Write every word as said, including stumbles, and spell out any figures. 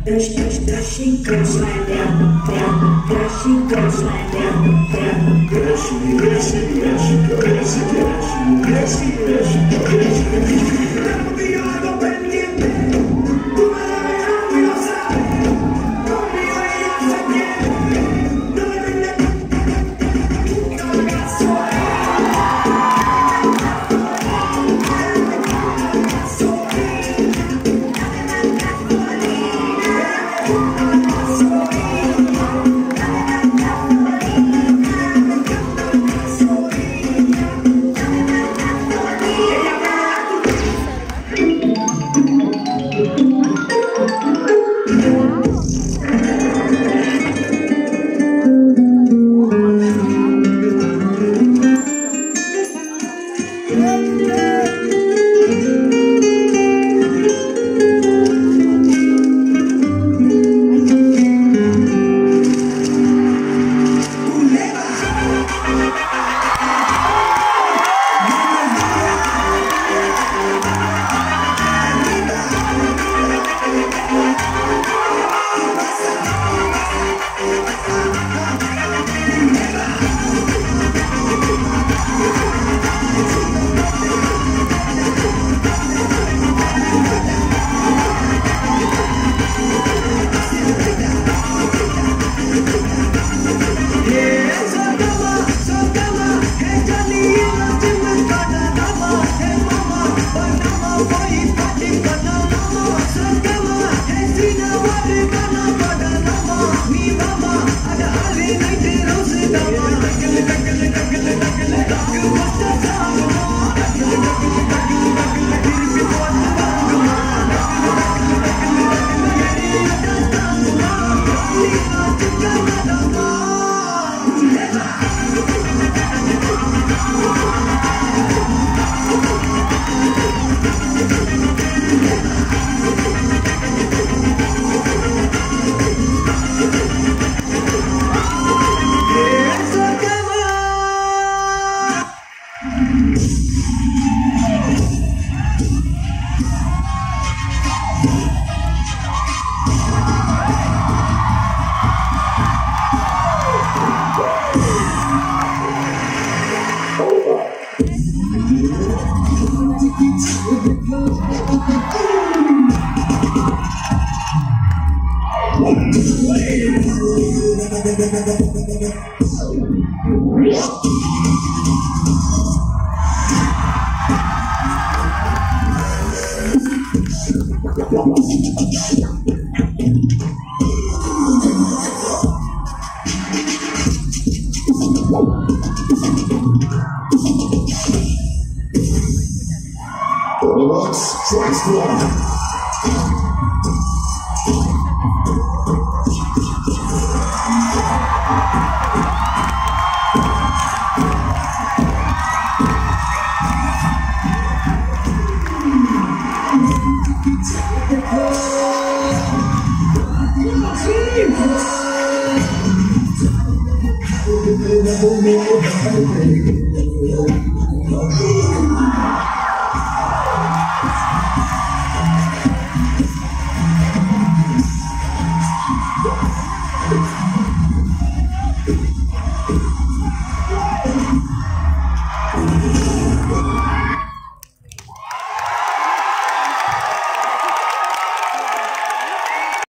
There she, there she goes right down, down. There she goes right down, down. There she, there she, there she goes, there she, there she, there she, there she goes, there she, there she. No te hago pendiente, tú me la verás, tú lo sabes. Conmigo ella se quiere, no le vendes, no le caso. Thank you.